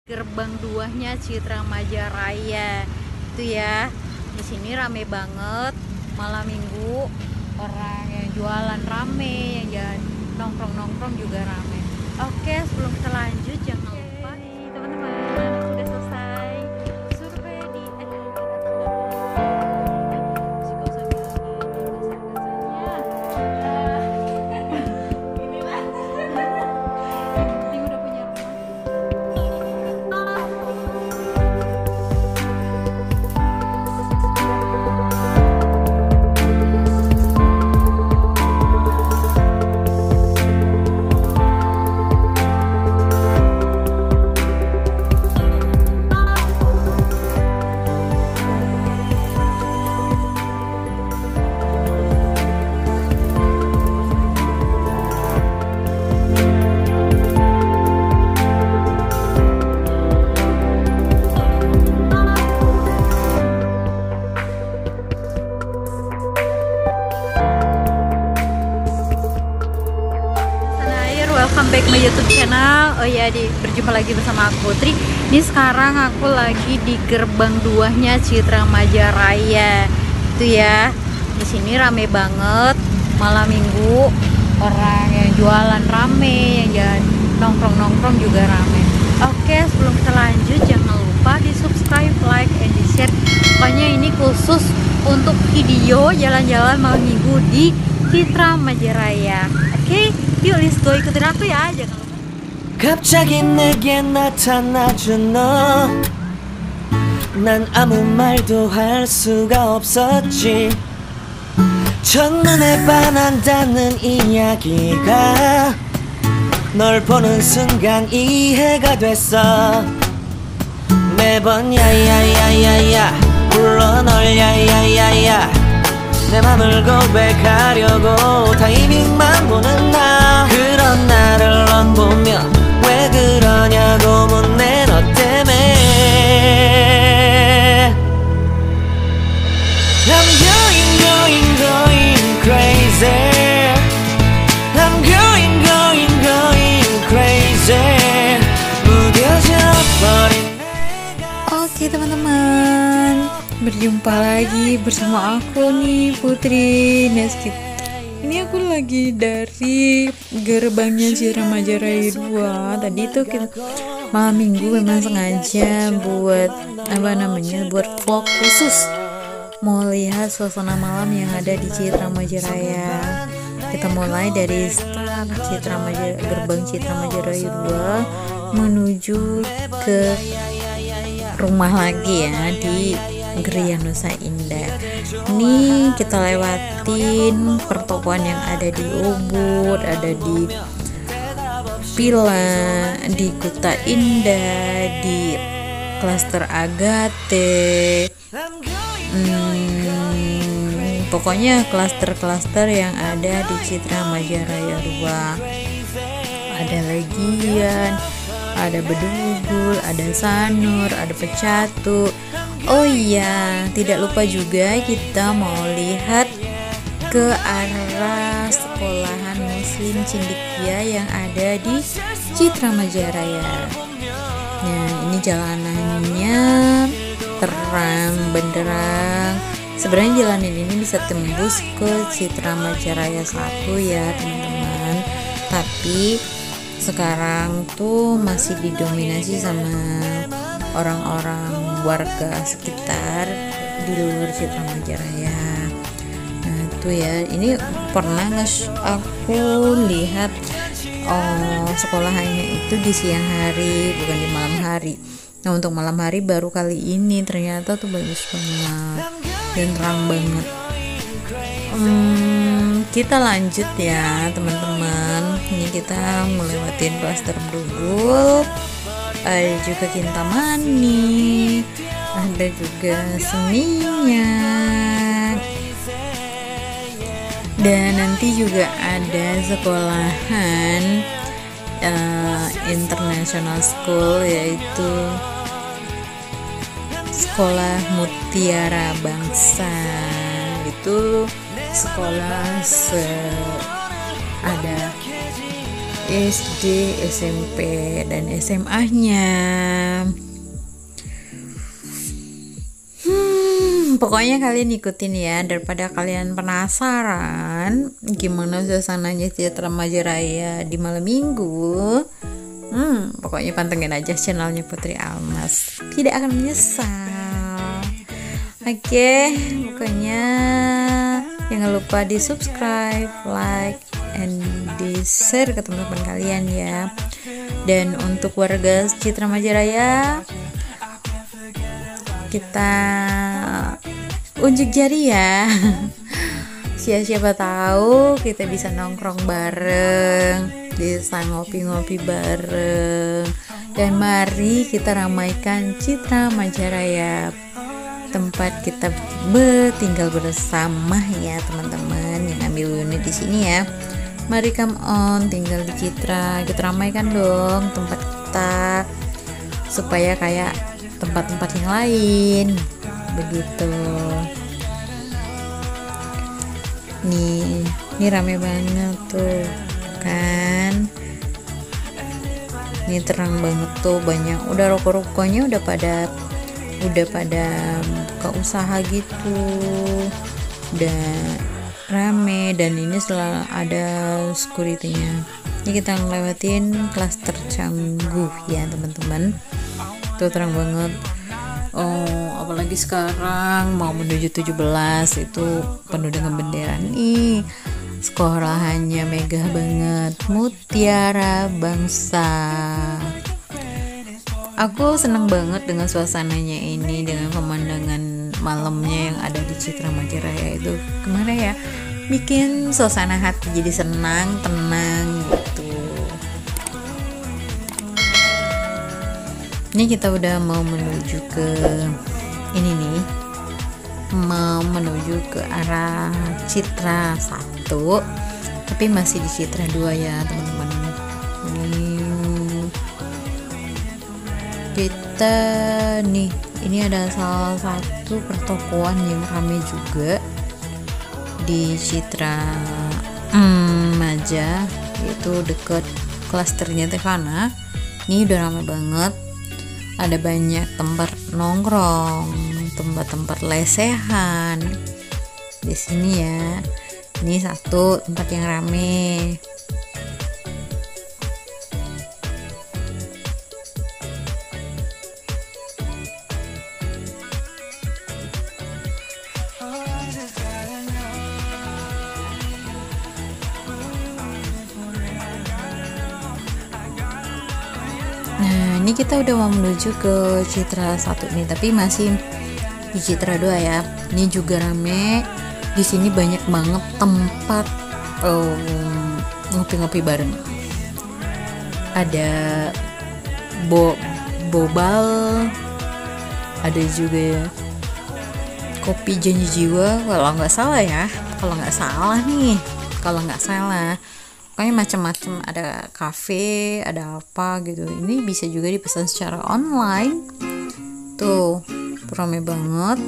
Gerbang 2-nya Citra Majaraya itu ya. Di sini rame banget malam minggu, orang yang jualan rame, yang jalan nongkrong juga rame. Oke, sebelum kita lanjut jangan lupa nih teman-teman, sudah selesai survei di welcome back my YouTube channel. Oh ya, berjumpa lagi bersama aku Putri. Ini sekarang aku lagi di gerbang 2-nya Citra Majaraya. Itu ya. Di sini rame banget malam minggu, orang yang jualan rame, yang jalan nongkrong juga rame. Oke, sebelum kita lanjut jangan lupa di subscribe, like, and di share. Pokoknya ini khusus untuk video jalan-jalan malam minggu di Citra Majaraya. Oke, yuk let's go, ikutin aku ya, jangan lupa. 갑자기 내게 나타나준 너, 난 아무 말도 할 수가 없었지. 첫눈에 반한다는 이야기가 널 보는 순간 이해가 됐어. 매번 야야야야야 불러 널 야야야야, 내 맘을 고백하려고 타이밍만 보는 나. 그런 나를 넌 보며 왜 그러냐고 묻네, 너 때문에. I'm going crazy. I'm going crazy. 무뎌져 버린 Oke teman-teman, berjumpa lagi bersama aku nih Putri Neskit. Ini aku lagi dari gerbangnya Citra Majaraya 2. Tadi tuh kita malam minggu memang sengaja buat buat vlog khusus, mau lihat suasana malam yang ada di Citra Majaraya. Kita mulai dari start gerbang Citra Majaraya 2 menuju ke rumah lagi ya di Gria Nusa Indah. Ini kita lewatin pertokoan yang ada di Ubud, ada di Pila, di Kuta Indah, di Klaster Agate. Pokoknya klaster-klaster yang ada di Citra Majaraya 2. Ada Legian, ada Bedugul, ada Sanur, ada Pecatu. Oh iya, tidak lupa juga kita mau lihat ke arah sekolahan Muslim Cendekia yang ada di Citra Majaraya. Nah, ini jalanannya terang benderang. Sebenarnya jalan ini bisa tembus ke Citra Majaraya 1 ya teman-teman. Tapi sekarang tuh masih didominasi sama orang-orang warga sekitar di luar Citra Majaraya. Nah itu ya, ini pernah aku lihat sekolahannya itu di siang hari, bukan di malam hari. Nah untuk malam hari baru kali ini, ternyata tuh bagus banget dan terang banget. Kita lanjut ya teman-teman. Ini kita melewati Klaster Bedugul, ada juga Kintamani, ada juga Seminyak, dan nanti juga ada sekolahan international school, yaitu Sekolah Mutiara Bangsa. Itu sekolah ada SD, SMP, dan SMA-nya. Pokoknya kalian ikutin ya, daripada kalian penasaran gimana suasananya Citra Majaraya di malam minggu. Pokoknya pantengin aja channelnya Putri Almas, tidak akan menyesal. Oke, pokoknya jangan lupa di subscribe, like, and di share ke teman-teman kalian ya. Dan untuk warga Citra Majaraya, kita unjuk jari ya. Siapa tahu kita bisa nongkrong bareng, bisa ngopi-ngopi bareng. Dan mari kita ramaikan Citra Majaraya, tempat kita tinggal bersama ya teman-teman yang ambil unit di sini ya. Mari come on, tinggal di Citra, kita ramaikan dong tempat kita supaya kayak tempat-tempat yang lain begitu. Nih rame banget tuh kan, ini terang banget tuh, banyak udah ruko-rukonya udah pada buka usaha gitu, udah rame. Dan ini selalu ada security-nya. Ini kita ngelewatin klaster Canggu ya teman-teman, tuh terang banget. Apalagi sekarang mau menuju 17 itu penuh dengan bendera nih. Sekolahannya megah banget, Mutiara Bangsa. Aku seneng banget dengan suasananya ini, dengan pemandangan malamnya yang ada di Citra Majaraya itu. Kemana ya, bikin suasana hati jadi senang, tenang gitu. Ini kita udah mau menuju ke ini nih, mau menuju ke arah Citra 1, tapi masih di Citra 2 ya teman-teman. Kita nih, ini ada salah satu pertokoan yang ramai juga di Citra Maja, yaitu deket klasternya Tevana. Ini udah ramai banget, ada banyak tempat nongkrong, tempat-tempat lesehan di sini ya. Ini satu tempat yang rame. Nah, ini kita udah mau menuju ke Citra 1 nih, tapi masih di Citra 2 ya. Ini juga rame. Di sini banyak banget tempat ngopi-ngopi bareng. Ada bobal, ada juga kopi Janji Jiwa kalau nggak salah ya. Kalau nggak salah. Pokoknya macam-macam, ada kafe, ada apa gitu. Ini bisa juga dipesan secara online. Tuh, ramai banget.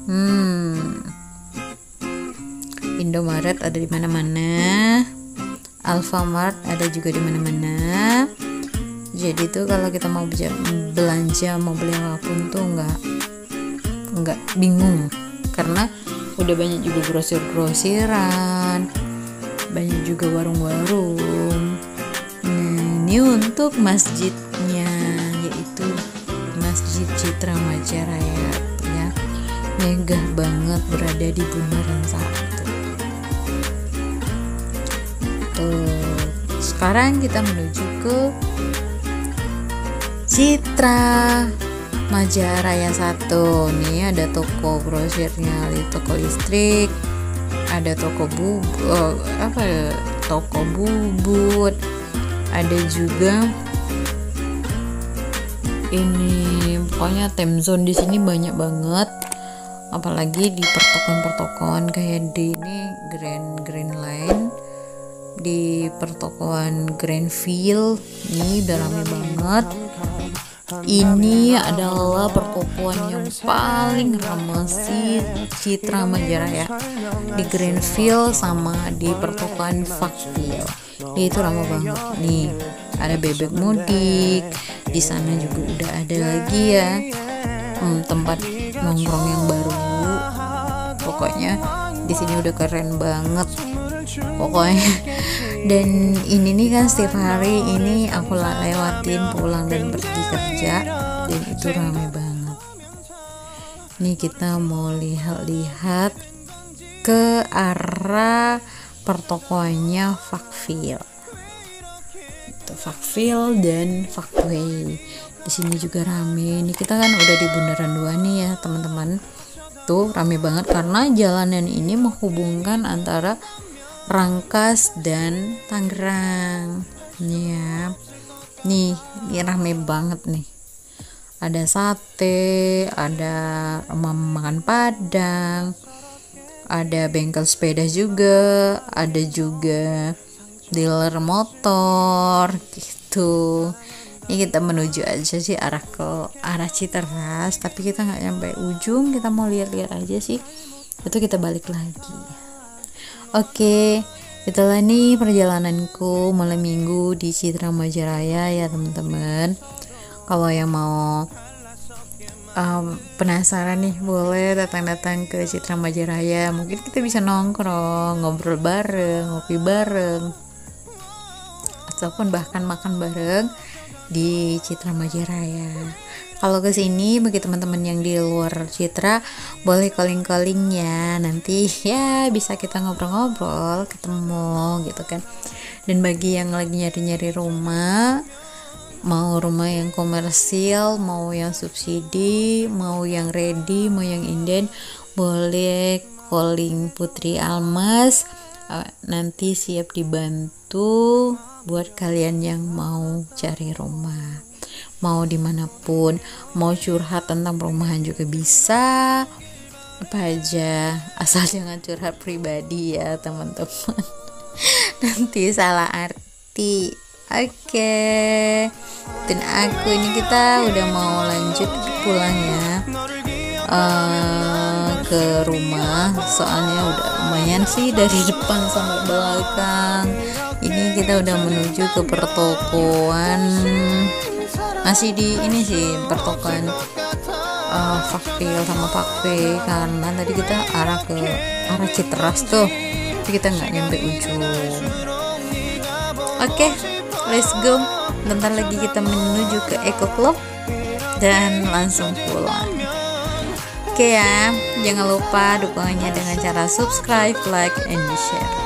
Indomaret ada di mana-mana. Alfamart ada juga di mana-mana. Jadi tuh kalau kita mau belanja, mau beli apapun tuh nggak bingung, karena udah banyak juga grosir-grosiran, banyak juga warung-warung. Nah, ini untuk masjidnya, yaitu Masjid Citra Majaraya ya. Megah banget, berada di Bundaran 1. Tuh, sekarang kita menuju ke Citra Majaraya 1. Nih ada toko grosirnya, toko listrik, ada toko toko bubut, ada juga ini, pokoknya Temzone di sini banyak banget. Apalagi di pertokoan-pertokoan kayak di ini Grand Line, di pertokoan Grandfield ini udah rame banget. Ini adalah pertokoan yang paling ramai sih Citra Majaraya, di Grandfield sama di pertokoan Fakfield. Itu ramai banget. Nih ada bebek mudik, di sana juga udah ada lagi ya tempat nongkrong yang baru pokoknya di sini udah keren banget pokoknya. Dan ini nih kan setiap hari ini aku lewatin pulang dan pergi kerja, dan itu ramai banget. Nih kita mau lihat-lihat ke arah pertokoannya Vakfil. Itu Vakfil dan Vakway. Di sini juga rame. Nih kita kan udah di Bundaran 2 nih ya, teman-teman. Tuh rame banget karena jalanan ini menghubungkan antara Rangkas dan Tangerang. Nih ya. Nih, ini rame banget nih. Ada sate, ada rumah makan Padang, ada bengkel sepeda juga, ada juga dealer motor gitu. Ini kita menuju aja sih arah Citeras, tapi kita nggak nyampe ujung, kita mau lihat-lihat aja sih. Itu kita balik lagi. Oke, itulah nih perjalananku malam minggu di Citra Majalaya ya teman-teman. Kalau yang mau penasaran nih, boleh datang ke Citra Majalaya. Mungkin kita bisa nongkrong, ngobrol bareng, ngopi bareng, ataupun bahkan makan bareng di Citra Majalaya. Kalau ke sini bagi teman-teman yang di luar Citra, boleh calling ya. Nanti ya bisa kita ngobrol-ngobrol, ketemu gitu kan. Dan bagi yang lagi nyari-nyari rumah, mau rumah yang komersil, mau yang subsidi, mau yang ready, mau yang inden, boleh calling Putri Almas. Nanti siap dibantu buat kalian yang mau cari rumah, mau dimanapun, mau curhat tentang perumahan juga bisa, apa aja, asal jangan curhat pribadi ya teman-teman. Nanti salah arti. Oke. Dan aku ini kita udah mau lanjut pulang ya, ke rumah, soalnya udah lumayan sih dari depan sampai belakang. Ini kita udah menuju ke pertokoan, masih di ini sih pertokoan Vakfil sama Vakwe, karena tadi kita arah Citeras tuh, tapi kita nggak nyampe ujung. Oke, let's go. Bentar lagi kita menuju ke Eco Club dan langsung pulang. Oke ya, jangan lupa dukungannya dengan cara subscribe, like, and share.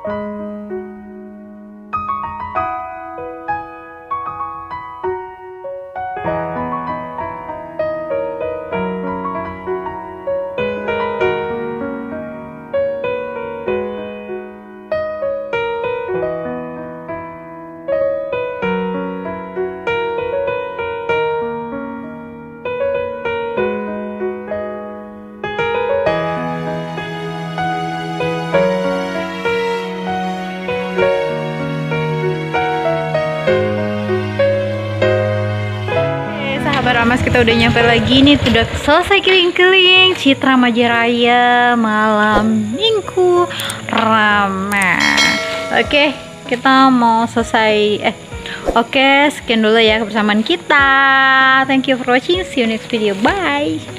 Ramas, kita udah nyampe lagi nih, udah selesai keliling-keliling Citra Majaraya malam minggu ramah. Oke, kita mau selesai oke, sekian dulu ya kebersamaan kita. Thank you for watching, see you next video, bye.